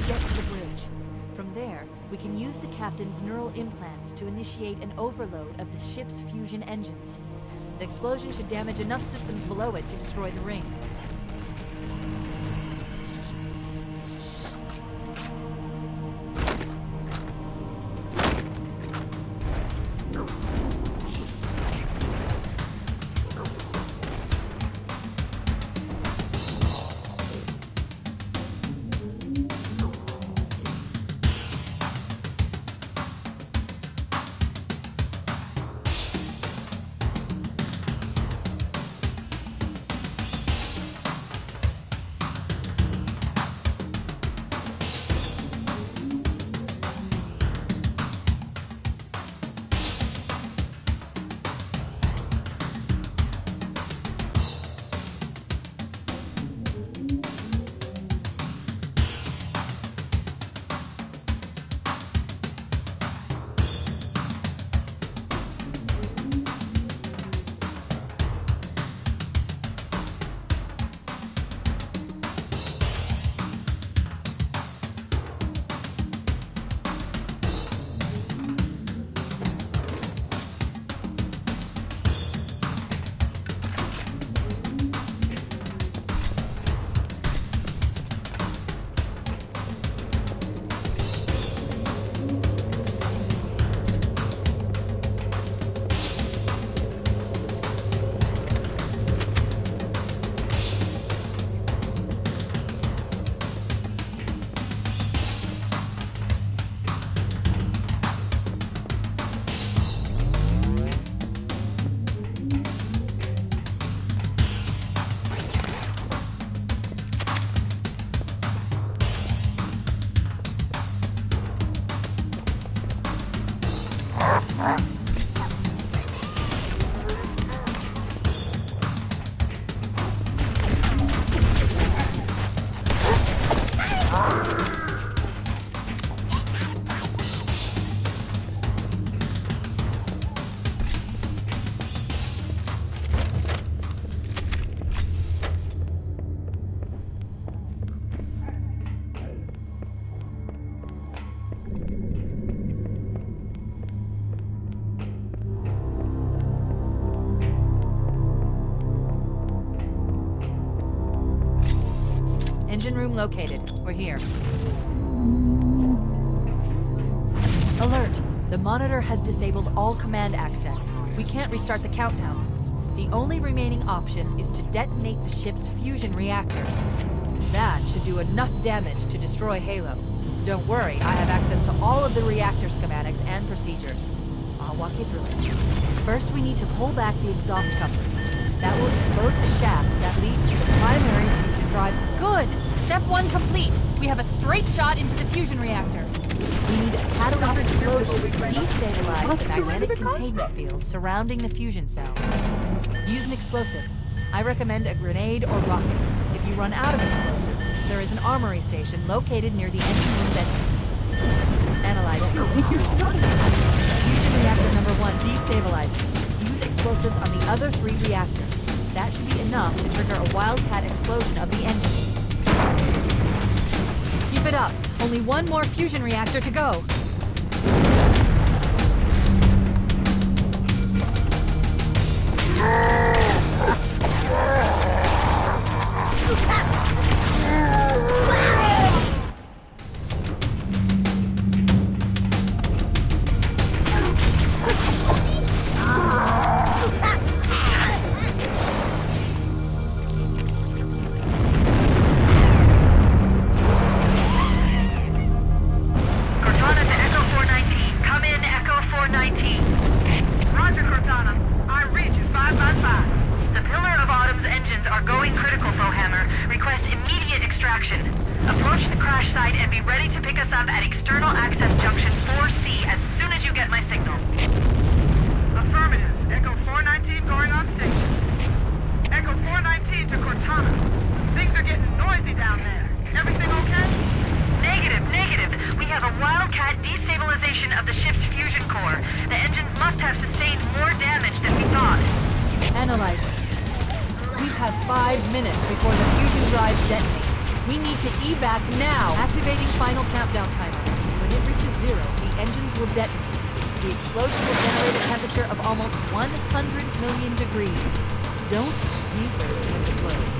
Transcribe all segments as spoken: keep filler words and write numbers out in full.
to get to the bridge. From there, we can use the captain's neural implants to initiate an overload of the ship's fusion engines. The explosion should damage enough systems below it to destroy the ring. Engine room located. We're here. Alert! The monitor has disabled all command access. We can't restart the countdown. The only remaining option is to detonate the ship's fusion reactors. That should do enough damage to destroy Halo. Don't worry, I have access to all of the reactor schematics and procedures. I'll walk you through it. First, we need to pull back the exhaust couplings. That will expose the shaft that leads to the primary fusion drive. Good! Step one complete. We have a straight shot into the fusion reactor. We need a catalyst explosion to destabilize the magnetic containment field surrounding the fusion cells. Use an explosive. I recommend a grenade or rocket. If you run out of explosives, there is an armory station located near the engine room entrance. Analyze it. Fusion reactor number one destabilizing. Use explosives on the other three reactors. That should be enough to trigger a wildcat explosion of the engines. Keep it up. Only one more fusion reactor to go. Approach the crash site and be ready to pick us up at external access junction four C as soon as you get my signal. Affirmative. Echo four nineteen going on station. Echo four nineteen to Cortana. Things are getting noisy down there. Everything okay? Negative, negative. We have a wildcat destabilization of the ship's fusion core. The engines must have sustained more damage than we thought. Analyze it. We have five minutes before the fusion drives detonate. We need to evac now! Activating final countdown timer. When it reaches zero, the engines will detonate. The explosion will generate a temperature of almost one hundred million degrees. Don't be afraid when it blows.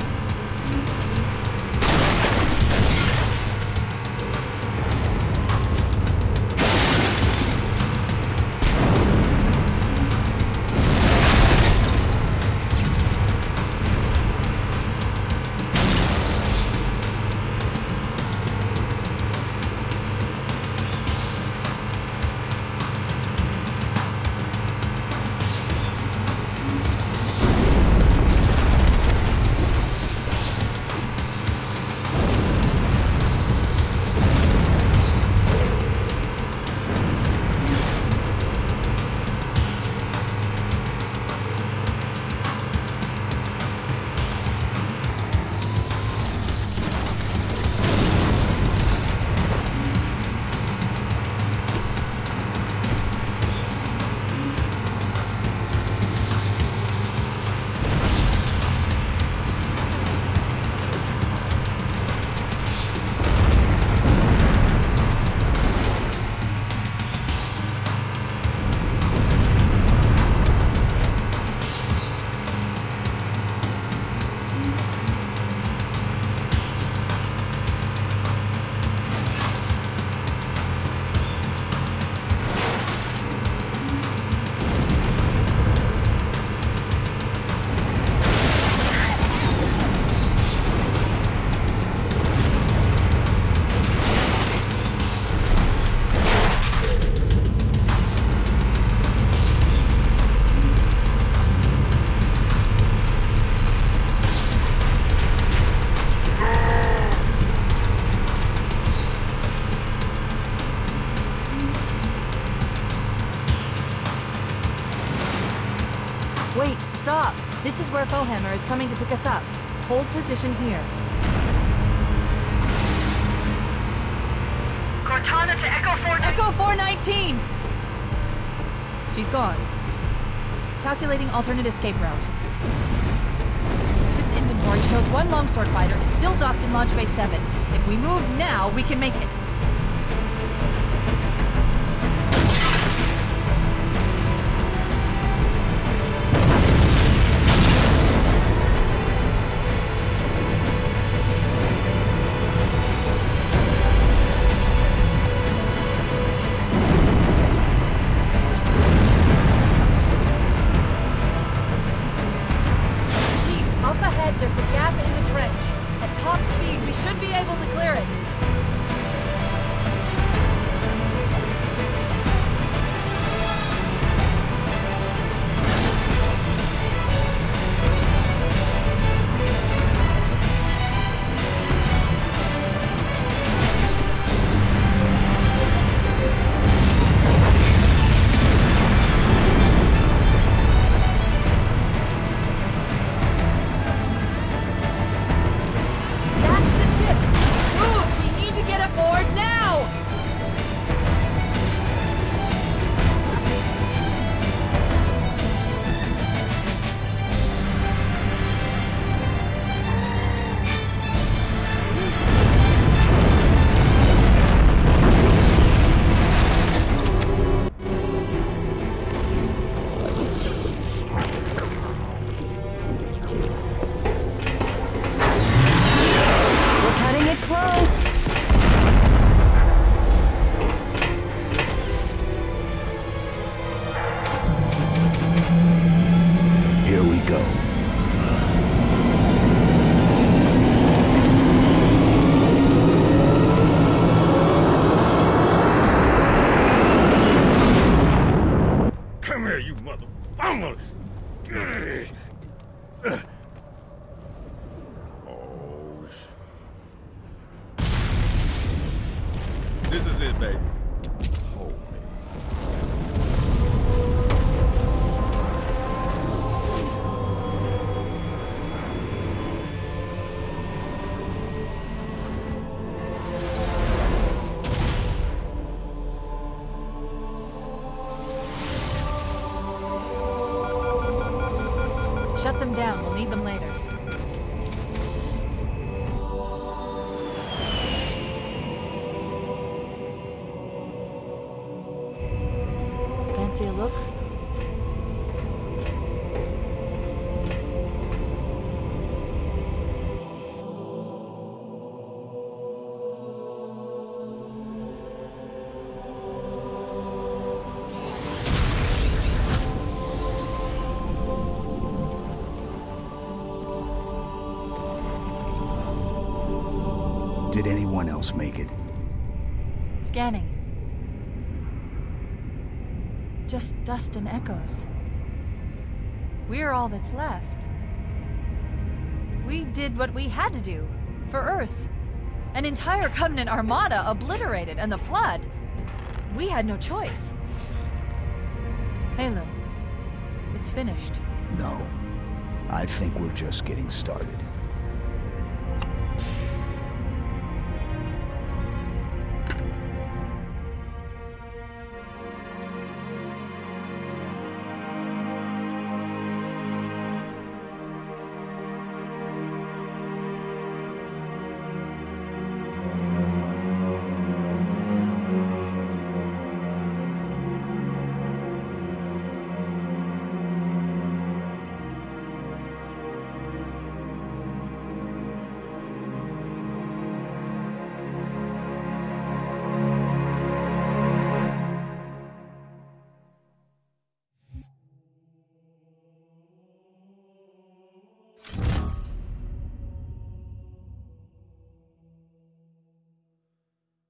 Wait, stop! This is where Fohammer is coming to pick us up. Hold position here. Cortana to Echo four... Echo four nineteen! She's gone. Calculating alternate escape route. Ship's inventory shows one longsword fighter is still docked in Launch Bay seven. If we move now, we can make it. There's a gap in the trench. At top speed, we should be able to clear it. This is it, baby. Hold me. Shut them down. We'll need them later. fancy a look? Did anyone else make it? Scanning. Just dust and echoes. We're all that's left. We did what we had to do for Earth. An entire Covenant armada obliterated, and the Flood. We had no choice. Halo, it's finished. No. I think we're just getting started.